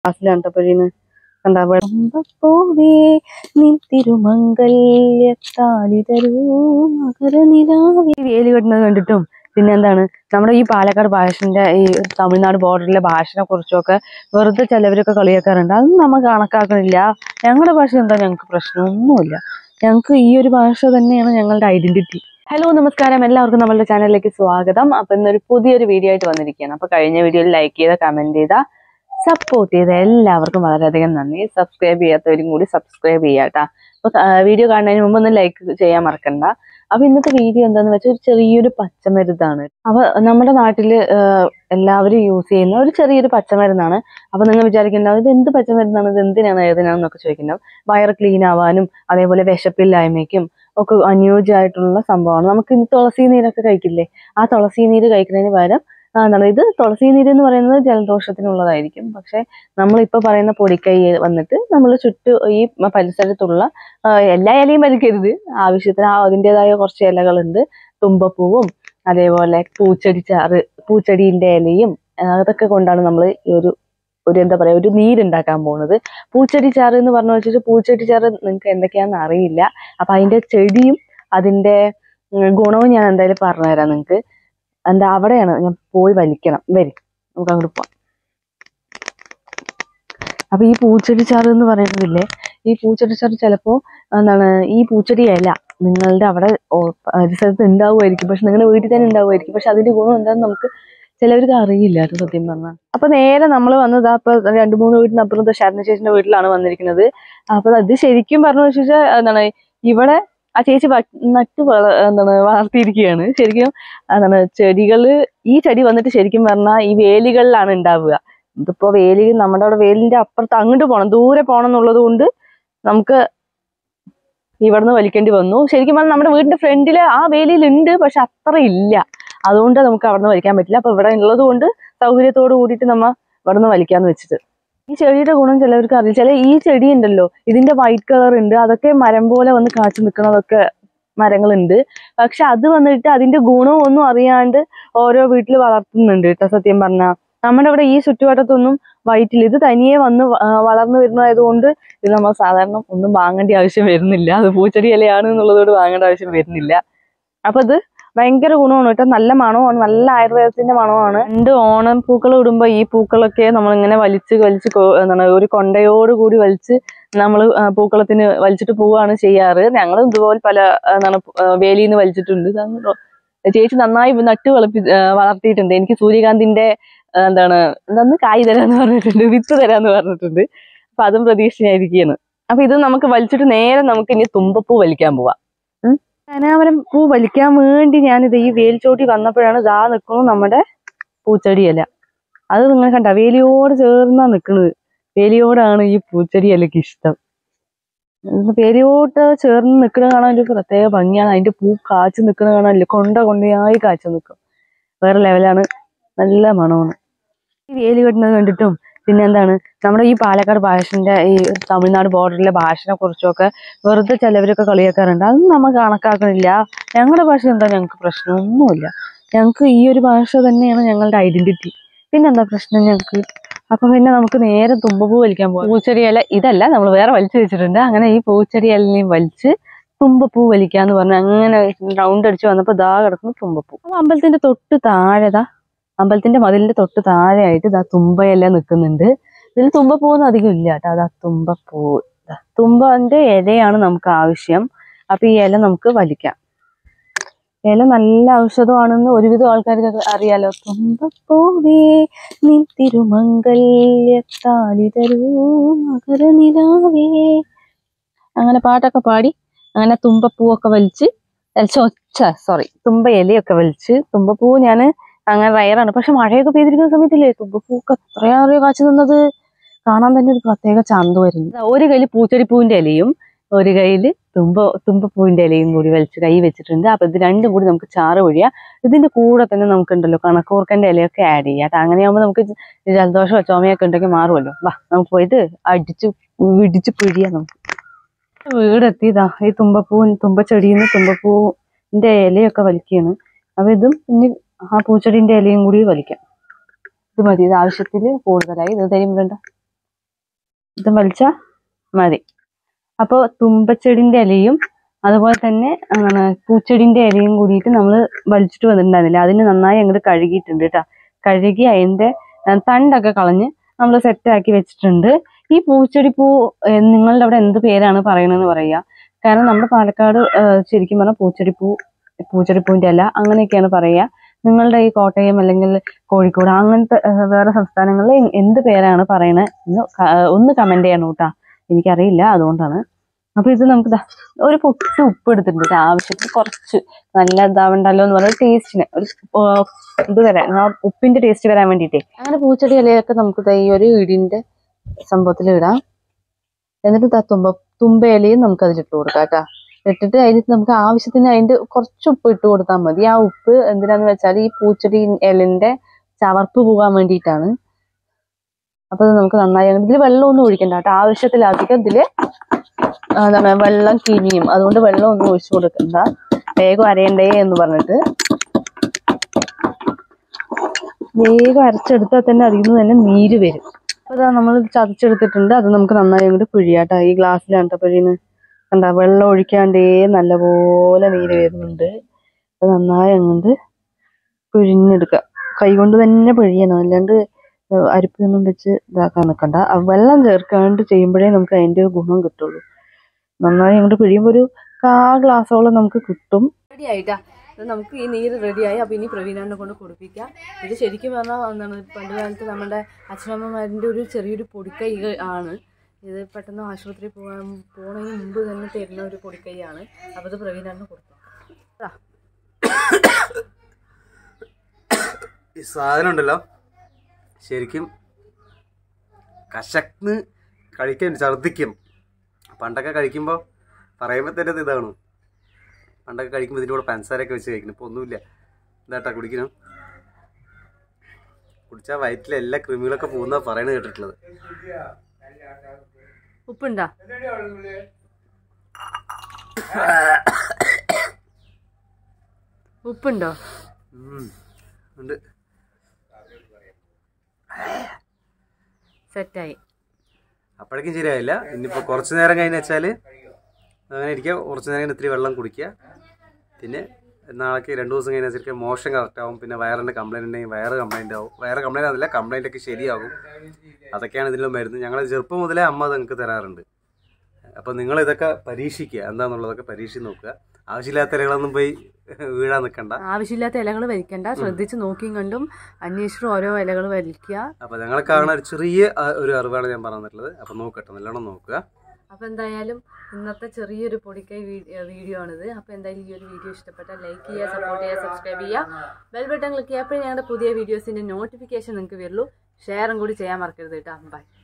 ക്ലാസ്സിലാണ് കണ്ടാ പൂവേ നിൻ തിരുമംഗല്യത്താലി തരൂ മകരനിലാവേ. വേലി കെട്ടുന്നത് കണ്ടിട്ടും പിന്നെന്താണ് നമ്മുടെ ഈ പാലക്കാട് ഭാഷന്റെ ഈ തമിഴ്നാട് ബോർഡറിലെ ഭാഷനെ കുറിച്ചൊക്കെ വെറുതെ ചിലവരൊക്കെ കളിയാക്കാറുണ്ട്. അതൊന്നും നമ്മൾ കണക്കാക്കണില്ല. ഞങ്ങളുടെ ഭാഷ എന്താ, ഞങ്ങൾക്ക് പ്രശ്നമൊന്നുമില്ല. ഞങ്ങൾക്ക് ഈ ഒരു ഭാഷ തന്നെയാണ് ഞങ്ങളുടെ ഐഡന്റിറ്റി. ഹലോ നമസ്കാരം, എല്ലാവർക്കും നമ്മളുടെ ചാനലിലേക്ക് സ്വാഗതം. അപ്പൊ ഇന്നൊരു പുതിയൊരു വീഡിയോ ആയിട്ട് വന്നിരിക്കുകയാണ്. അപ്പൊ കഴിഞ്ഞ വീഡിയോയിൽ ലൈക്ക് ചെയ്ത, കമന്റ് ചെയ്ത, സപ്പോർട്ട് ചെയ്ത എല്ലാവർക്കും വളരെയധികം നന്ദി. സബ്സ്ക്രൈബ് ചെയ്യാത്തവരും കൂടി സബ്സ്ക്രൈബ് ചെയ്യാട്ടാ. അപ്പൊ വീഡിയോ കാണുന്നതിന് മുമ്പ് ഒന്ന് ലൈക്ക് ചെയ്യാൻ മറക്കണ്ട. അപ്പൊ ഇന്നത്തെ വീഡിയോ എന്താന്ന് വെച്ചാൽ ഒരു ചെറിയൊരു പച്ചമരുന്നാണ്. അപ്പൊ നമ്മുടെ നാട്ടില് എല്ലാവരും യൂസ് ചെയ്യുന്ന ഒരു ചെറിയൊരു പച്ചമരുന്നാണ്. അപ്പൊ നിങ്ങൾ വിചാരിക്കുന്നുണ്ടാവും ഇത് എന്ത് പച്ചമരുന്നാണ്, ഇത് എന്തിനാണ് ഏതിനാണെന്നൊക്കെ ചോദിക്കുന്നുണ്ടാവും. വയറ് ക്ലീൻ ആവാനും അതേപോലെ വിശപ്പില്ലായ്മയ്ക്കും ഒക്കെ അനുയോജ്യമായിട്ടുള്ള സംഭവമാണ്. നമുക്ക് ഇന്ന് തുളസി നീരൊക്കെ കഴിക്കില്ലേ, ആ തുളസി നീര് കഴിക്കുന്നതിന് പകരം എന്താണ് ഇത് തുളസി നീര് എന്ന് പറയുന്നത് ജലദോഷത്തിനുള്ളതായിരിക്കും. പക്ഷെ നമ്മളിപ്പോ പറയുന്ന പൊടിക്കൈ വന്നിട്ട് നമ്മൾ ഈ പരിസരത്തുള്ള എല്ലാ ഇലയും വലിക്കരുത്. ആവശ്യത്തിന് അതിൻ്റെതായ കുറച്ച് ഇലകളുണ്ട്. തുമ്പപ്പൂവും അതേപോലെ പൂച്ചെടീന്റെ ഇലയും അതൊക്കെ കൊണ്ടാണ് നമ്മൾ ഈ ഒരു എന്താ പറയാ ഒരു നീരുണ്ടാക്കാൻ പോകുന്നത്. പൂച്ചെടി ചാറ് എന്ന് പറഞ്ഞു വെച്ചിട്ട് പൂച്ചെടി ചാറ് നിങ്ങൾക്ക് എന്തൊക്കെയാണെന്ന് അറിയില്ല. അപ്പൊ അതിന്റെ ചെടിയും അതിന്റെ ഗുണവും ഞാൻ എന്തായാലും പറഞ്ഞുതരാം നിങ്ങൾക്ക്. എന്താ അവിടെയാണ് ഞാൻ പോയി വലിക്കണം. വരും, നമുക്ക് അങ്ങോട്ട് പോവാം. അപ്പൊ ഈ പൂച്ചെടി ചാറ് എന്ന് പറയുന്നതില്ലേ, ഈ പൂച്ചെടി ചാറ് ചിലപ്പോ എന്താണ് ഈ പൂച്ചെടി ഇല നിങ്ങളുടെ അവിടെ പരിസരത്ത് ഉണ്ടാവുമായിരിക്കും, പക്ഷെ നിങ്ങളുടെ വീട്ടിൽ തന്നെ ഉണ്ടാവുമായിരിക്കും. പക്ഷെ അതിന്റെ ഗുണം എന്താണെന്ന് നമുക്ക് ചിലവർക്ക് അറിയില്ല കേട്ടോ, സത്യം പറഞ്ഞാൽ. അപ്പൊ നേരെ നമ്മൾ വന്നത് അപ്പൊ 2-3 വീട്ടിനപ്പുറം ശരണ ചേച്ചിന്റെ വീട്ടിലാണ് വന്നിരിക്കുന്നത്. അപ്പൊ അത് ശരിക്കും പറഞ്ഞു വെച്ചാൽ എന്താണ് ഇവിടെ ആ ചേച്ചി വളർത്തിയിരിക്കുകയാണ്. ശരിക്കും എന്താണ് ചെടികള്, ഈ ചെടി വന്നിട്ട് ശരിക്കും പറഞ്ഞാൽ ഈ വേലികളിലാണ് ഉണ്ടാവുക. ഇതിപ്പോ വേലി നമ്മുടെ അവിടെ വേലിന്റെ അപ്പുറത്ത് അങ്ങോട്ട് പോകണം, ദൂരെ പോകണം എന്നുള്ളത് കൊണ്ട് നമുക്ക് ഇവിടുന്ന് വലിക്കേണ്ടി വന്നു. ശരിക്കും പറഞ്ഞാൽ നമ്മുടെ വീടിന്റെ ഫ്രണ്ടില് ആ വേലിയിൽ ഉണ്ട്, പക്ഷെ അത്ര ഇല്ല. അതുകൊണ്ട് നമുക്ക് അവിടുന്ന് വലിക്കാൻ പറ്റില്ല. അപ്പൊ ഇവിടെ ഉള്ളത് കൊണ്ട് സൗകര്യത്തോട് കൂടിയിട്ട് നമ്മ ഇവിടുന്ന് വലിക്കാന്ന് വെച്ചിട്ട്. ഈ ചെടിയുടെ ഗുണം ചിലവർക്ക് അറിയില്ല. ഈ ചെടി ഉണ്ടല്ലോ, ഇതിന്റെ വൈറ്റ് കളർ ഉണ്ട്, അതൊക്കെ മരം പോലെ വന്ന് കാച്ചു നിൽക്കുന്നതൊക്കെ മരങ്ങളുണ്ട്. പക്ഷെ അത് വന്നിട്ട് അതിന്റെ ഗുണം ഒന്നും അറിയാണ്ട് ഓരോ വീട്ടിൽ വളർത്തുന്നുണ്ട് കേട്ടോ. സത്യം പറഞ്ഞാൽ നമ്മുടെ ഇവിടെ ഈ ചുറ്റുവട്ടത്തൊന്നും വൈറ്റിൽ ഇത് തനിയെ വന്ന് വളർന്നു വരുന്നതായതുകൊണ്ട് ഇത് നമ്മൾ സാധാരണ ഒന്നും വാങ്ങേണ്ട ആവശ്യം വരുന്നില്ല. അത് പൂച്ചെടി ഇലയാണ് എന്നുള്ളതോട് വാങ്ങേണ്ട ആവശ്യം വരുന്നില്ല. അപ്പൊ ഇത് ഭയങ്കര ഗുണമാണ് കേട്ടോ. നല്ല മണമാണ്, നല്ല ആയുർവേദത്തിന്റെ മണമാണ്. 2 ഓണം പൂക്കൾ ഇടുമ്പോ ഈ പൂക്കളൊക്കെ നമ്മളിങ്ങനെ വലിച്ച് എന്താണ് ഒരു കൊണ്ടയോട് കൂടി വലിച്ച് നമ്മൾ പൂക്കളത്തിന് വലിച്ചിട്ട് പോവുകയാണ് ചെയ്യാറ്. ഞങ്ങൾ ഇതുപോലെ പല എന്താണ് വേലിന്ന് വലിച്ചിട്ടുണ്ട്. ചേച്ചി നന്നായി വളർത്തിയിട്ടുണ്ട്. എനിക്ക് സൂര്യകാന്തിന്റെ എന്താന്ന് കായ് തരാന്ന് പറഞ്ഞിട്ടുണ്ട്, വിത്ത് തരാന്ന് പറഞ്ഞിട്ടുണ്ട്. അപ്പൊ അതും പ്രതീക്ഷിച്ചായിരിക്കുകയാണ്. അപ്പൊ ഇത് നമുക്ക് വലിച്ചിട്ട് നേരെ നമുക്ക് ഇനി തുമ്പപ്പൂ വലിക്കാൻ പോവാം. കനാമരം പൂ വലിക്കാൻ വേണ്ടി ഞാനിത് ഈ വേലിച്ചോട്ടി വന്നപ്പോഴാണ് ഇതാ നിൽക്കുന്നു നമ്മുടെ പൂച്ചെടി ഇല. അത് നിങ്ങൾ കണ്ട, വേലിയോട് ചേർന്നാ നിൽക്കുന്നത്. വേലിയോടാണ് ഈ പൂച്ചെടി ഇലക്ക് ഇഷ്ടം. വേലിയോട്ട് ചേർന്ന് നിൽക്കുന്നത് കാണാൻ ഒരു പ്രത്യേക ഭംഗിയാണ്. അതിന്റെ പൂ കാച്ചു നിൽക്കുന്നത് കാണാനില്ല, കൊണ്ടയായി കാച്ചു നിൽക്കും. വേറെ ലെവലാണ്, നല്ല മണമാണ്. ഈ വേലി കെട്ടുന്നത് കണ്ടിട്ടും പിന്നെന്താണ് നമ്മുടെ ഈ പാലക്കാട് ഭാഷന്റെ ഈ തമിഴ്നാട് ബോർഡറിലെ ഭാഷനെ കുറിച്ചൊക്കെ വെറുതെ ചിലവരൊക്കെ കളിയാക്കാറുണ്ട്. അതൊന്നും നമ്മൾ കണക്കാക്കണില്ല. ഞങ്ങളുടെ ഭാഷ എന്താ, ഞങ്ങൾക്ക് പ്രശ്നമൊന്നുമില്ല. ഞങ്ങൾക്ക് ഈ ഒരു ഭാഷ തന്നെയാണ് ഞങ്ങളുടെ ഐഡന്റിറ്റി. പിന്നെന്താ പ്രശ്നം ഞങ്ങൾക്ക്? അപ്പൊ പിന്നെ നമുക്ക് നേരെ തുമ്പപ്പൂ വലിക്കാൻ പോകാം. പൂച്ചെടി ഇല ഇതല്ല, നമ്മൾ വേറെ വലിച്ചു വെച്ചിട്ടുണ്ട്. അങ്ങനെ ഈ പൂച്ചെടി ഇലയും വലിച്ച് തുമ്പപ്പൂ വലിക്കാന്ന് പറഞ്ഞ് അങ്ങനെ റൗണ്ട് അടിച്ച് വന്നപ്പോ ദാ കിടക്കുന്നു തുമ്പപ്പൂ. അപ്പൊ അമ്പലത്തിന്റെ മതിലിന്റെ തൊട്ട് താഴെയായിട്ട് ഇതാ തുമ്പയില നിൽക്കുന്നുണ്ട്. ഇതിൽ തുമ്പപ്പൂവൊന്നും അധികം ഇല്ല കേട്ടോ. അതാ തുമ്പപ്പൂ. തുമ്പന്റെ ഇലയാണ് നമുക്ക് ആവശ്യം. അപ്പൊ ഈ ഇല നമുക്ക് വലിക്കാം. ഇല നല്ല ഔഷധമാണെന്ന് ഒരുവിധം ആൾക്കാർക്ക് അറിയാലോ. തുമ്പപ്പൂവേ നിൻ തിരുമംഗല്യത്താലി തരൂ മകരനിലാവേ, അങ്ങനെ പാട്ടൊക്കെ പാടി അങ്ങനെ തുമ്പപ്പൂവൊക്കെ വലിച്ച് തുമ്പ ഇലയൊക്കെ വലിച്ച്. തുമ്പപ്പൂ ഞാൻ അങ്ങനെ റയറാണ്, പക്ഷെ മഴയൊക്കെ പെയ്തിരിക്കുന്ന സമയത്തില്ലേ തുമ്പപ്പൂക്ക് എത്രയാറിയോ കാച്ചു നിന്നത്. കാണാൻ തന്നെ ഒരു പ്രത്യേക ചന്ത വരുന്നത്. ഒരു കയ്യിൽ പൂച്ചെടിപ്പൂവിന്റെ ഇലയും ഒരു കയ്യിൽ തുമ്പപ്പൂവിന്റെ ഇലയും കൂടി കൈ വെച്ചിട്ടുണ്ട്. അപ്പൊ ഇത് രണ്ടും കൂടി നമുക്ക് ചാറ് പൊഴിയാം. ഇതിന്റെ കൂടെ തന്നെ നമുക്കുണ്ടല്ലോ കണക്കൂർക്കന്റെ ഇലയൊക്കെ ആഡ് ചെയ്യാം. അങ്ങനെയാകുമ്പോൾ നമുക്ക് ജലദോഷമോ ചുമയൊക്കെ ഉണ്ടെങ്കിൽ മാറുമല്ലോ. വാ നമുക്ക് പോയിട്ട് ഇടിച്ച് പിഴിയാം. നമുക്ക് വീടെത്തിയതാ ഈ തുമ്പച്ചെടിയിൽ നിന്ന് തുമ്പപ്പൂവിന്റെ ഇലയൊക്കെ വലിക്കുകയാണ്. അപ്പൊ ഇതും ഇനി ആ പൂച്ചെടിന്റെ ഇലയും കൂടി വലിക്കാം. ഇത് മതി, ഇത് ആവശ്യത്തിൽ കൂടുതലായി. ഇത് തരും വേണ്ട. ഇത് വലിച്ചാൽ മതി. അപ്പോൾ തുമ്പച്ചെടിൻ്റെ ഇലയും അതുപോലെ തന്നെ പൂച്ചെടിൻ്റെ ഇലയും കൂടിയിട്ട് നമ്മൾ വലിച്ചിട്ട് വന്നിട്ടുണ്ടായിരുന്നില്ല. അതിന് നന്നായി അങ്ങോട്ട് കഴുകിയിട്ടുണ്ട് കേട്ടോ. കഴുകി അതിൻ്റെ തണ്ടൊക്കെ കളഞ്ഞ് നമ്മൾ സെറ്റാക്കി വെച്ചിട്ടുണ്ട്. ഈ പൂച്ചെടി പൂ നിങ്ങളുടെ അവിടെ എന്ത് പേരാണ് പറയണമെന്ന് പറയുക. കാരണം നമ്മുടെ പാലക്കാട് ശരിക്കും പറഞ്ഞാൽ പൂച്ചെടിപ്പൂവിൻ്റെ ഇല അങ്ങനെയൊക്കെയാണ് പറയുക. നിങ്ങളുടെ ഈ കോട്ടയം അല്ലെങ്കിൽ കോഴിക്കോട് അങ്ങനത്തെ വേറെ സംസ്ഥാനങ്ങളിൽ എന്ത് പേരാണ് പറയണത് എന്ന് ഒന്ന് കമൻറ്റ് ചെയ്യണം കേട്ടോ. എനിക്കറിയില്ല, അതുകൊണ്ടാണ്. അപ്പോൾ ഇത് നമുക്ക് ഒരു പൊട്ട് ഉപ്പ് എടുത്തിട്ടുണ്ട്. ആവശ്യത്തിന് കുറച്ച് നല്ല ഇതാവണ്ടല്ലോ എന്ന് പറഞ്ഞ ടേസ്റ്റിന് ഒരു ഇത് വരാൻ, ഉപ്പിന്റെ ടേസ്റ്റ് വരാൻ വേണ്ടിയിട്ടേ. അങ്ങനെ പൂച്ചെടി ഇലയൊക്കെ നമുക്ക് ഈ ഒരു ഇടിന്റെ സംഭവത്തിൽ ഇടാം. എന്നിട്ട് തുമ്പ ഇലയും നമുക്ക് അതിലിട്ട് കൊടുക്കാം കേട്ടോ. ഇട്ടിട്ട് അതിന് നമുക്ക് ആവശ്യത്തിന് അതിന്റെ കുറച്ച് ഉപ്പ് ഇട്ട് കൊടുത്താൽ മതി. ആ ഉപ്പ് എന്തിനാന്ന് വെച്ചാൽ ഈ പൂച്ചെടി ഇലന്റെ ചവർപ്പ് പോകാൻ വേണ്ടിയിട്ടാണ്. അപ്പൊ ഇത് നമുക്ക് നന്നായി ഇതിൽ വെള്ളമൊന്നും ഒഴിക്കണ്ട കേട്ടോ. ആവശ്യത്തിലധികം ഇതില് വെള്ളം കിനിയും, അതുകൊണ്ട് വെള്ളം ഒന്നും ഒഴിച്ചു കൊടുക്കണ്ട. വേഗം അരയണ്ടേ എന്ന് പറഞ്ഞിട്ട് വേഗം അരച്ചെടുത്താൽ തന്നെ അതിൽ നിന്ന് തന്നെ നീര് വരും. അപ്പൊ അതാ നമ്മൾ ചതച്ചെടുത്തിട്ടുണ്ട്. അത് നമുക്ക് നന്നായി അങ്ങോട്ട് പിഴിയാട്ടോ. ഈ ഗ്ലാസ്സിലാണ് കേട്ടോ പിഴിയുന്നത്. കണ്ട വെള്ളം ഒഴിക്കാണ്ടേ നല്ലപോലെ നീര് വരുന്നുണ്ട്. അത് നന്നായി അങ്ങോട്ട് പിഴിഞ്ഞെടുക്കുക. കൈ കൊണ്ട് തന്നെ പിഴിയണം, അല്ലാണ്ട് അരിപ്പൊന്നും വെച്ച് ഇതാക്കാൻ നിൽക്കണ്ട. വെള്ളം ചേർക്കാണ്ട് ചെയ്യുമ്പോഴേ നമുക്ക് അതിൻ്റെ ഗുണം കിട്ടുള്ളൂ. നന്നായി അങ്ങോട്ട് പിഴിയുമ്പോൾ ഒരു 1/4 ഗ്ലാസോളം നമുക്ക് കിട്ടും. റെഡി ആയിട്ടാ. നമുക്ക് ഈ നീര് റെഡിയായി. അപ്പോൾ ഇനി പ്രവീണനെ കൊണ്ട് കുടിപ്പിക്കാം. ഇത് ശരിക്കും പറഞ്ഞാൽ എന്താണ്, പണ്ട് കാലത്ത് നമ്മുടെ അച്ഛനമ്മമാരുടെ ഒരു ചെറിയൊരു പൊടിക്കൈ ആണ് ഇത്. പെട്ടെന്ന് ആശുപത്രി പോണതിന് മുമ്പ് തന്നെ തരുന്ന ഒരു പൊടിക്കൈയാണ്. അപ്പോൾ ഇത് പ്രവീണനെ കൊടുക്കാം. ഈ സാധനം ഉണ്ടല്ലോ ശരിക്കും കശക്ന്ന് കഴിക്കാൻ ഛർദ്ദിക്കും. പണ്ടൊക്കെ കഴിക്കുമ്പോൾ പറയുമ്പോൾ തന്നെ ഇതാണ്. പണ്ടൊക്കെ കഴിക്കുമ്പോൾ ഇതിൻ്റെ കൂടെ പഞ്ചസാരയൊക്കെ വെച്ച് കഴിക്കണം. ഇപ്പോൾ ഒന്നുമില്ല. ഇതാട്ടാ കുടിക്കണം. കുടിച്ചാൽ വയറ്റിലെ എല്ലാ കൃമികളൊക്കെ പോകുന്ന പറയണത് കേട്ടിട്ടുള്ളത്. ഉപ്പുണ്ടോ? ഉപ്പുണ്ടോ? ഉണ്ട്. സെറ്റായി. അപ്പോഴേക്കും ശരിയായില്ല. ഇനിയിപ്പോൾ കുറച്ച് നേരം കഴിഞ്ഞ് വെച്ചാൽ അങ്ങനെ ഇരിക്കുക. കുറച്ച് നേരം കഴിഞ്ഞ് ഇത്തിരി വെള്ളം കുടിക്കുക. പിന്നെ നാളേക്ക് 2 ദിവസം കഴിഞ്ഞാൽ ശരിക്കും മോഷൻ കറക്റ്റ് ആവും. പിന്നെ വയറിൻ്റെ കംപ്ലൈൻറ്റ് ഉണ്ടെങ്കിൽ വയറ് കംപ്ലൈൻറ്റ് ആവും. വയറ് കംപ്ലൈൻറ്റ് ആവില്ല, കംപ്ലൈൻ്റ് ഒക്കെ ശരിയാകും. അതൊക്കെയാണ് ഇതിലും മരുന്ന്. ഞങ്ങൾ ചെറുപ്പം മുതലേ അമ്മ അത് നിങ്ങൾക്ക് തരാറുണ്ട്. അപ്പോൾ നിങ്ങളിതൊക്കെ പരീക്ഷിക്കുക. എന്താണെന്നുള്ളതൊക്കെ പരീക്ഷിച്ച് നോക്കുക. ആവശ്യമില്ലാത്ത ഇലകളൊന്നും പോയി വീഴാൻ നിൽക്കണ്ട. ആവശ്യമില്ലാത്ത ഇലകൾ വലിക്കണ്ട. ശ്രദ്ധിച്ച് നോക്കിയും കണ്ടും അന്വേഷിച്ചും ഓരോ ഇലകൾ വലിക്കുക. അപ്പോൾ ഞങ്ങൾക്കാണ് ഒരു ചെറിയ ഒരു അറിവാണ് ഞാൻ പറഞ്ഞിട്ടുള്ളത്. അപ്പോൾ നോക്കട്ടെ, നല്ലോണം നോക്കുക. അപ്പോൾ എന്തായാലും ഇന്നത്തെ ചെറിയൊരു പൊടിക്കൈ വീഡിയോ ആണിത്. അപ്പോൾ എന്തായാലും ഈ ഒരു വീഡിയോ ഇഷ്ടപ്പെട്ടാൽ ലൈക്ക് ചെയ്യുക, സപ്പോർട്ട് ചെയ്യുക, സബ്സ്ക്രൈബ് ചെയ്യുക, ബെൽ ബട്ടൺ ക്ലിക്ക് ചെയ്യുക. അപ്പോഴേ ഞങ്ങളുടെ പുതിയ വീഡിയോസിൻ്റെ നോട്ടിഫിക്കേഷൻ നിങ്ങൾക്ക് വരുള്ളൂ. ഷെയറും കൂടി ചെയ്യാൻ മറക്കരുത് കേട്ടോ. ബൈ.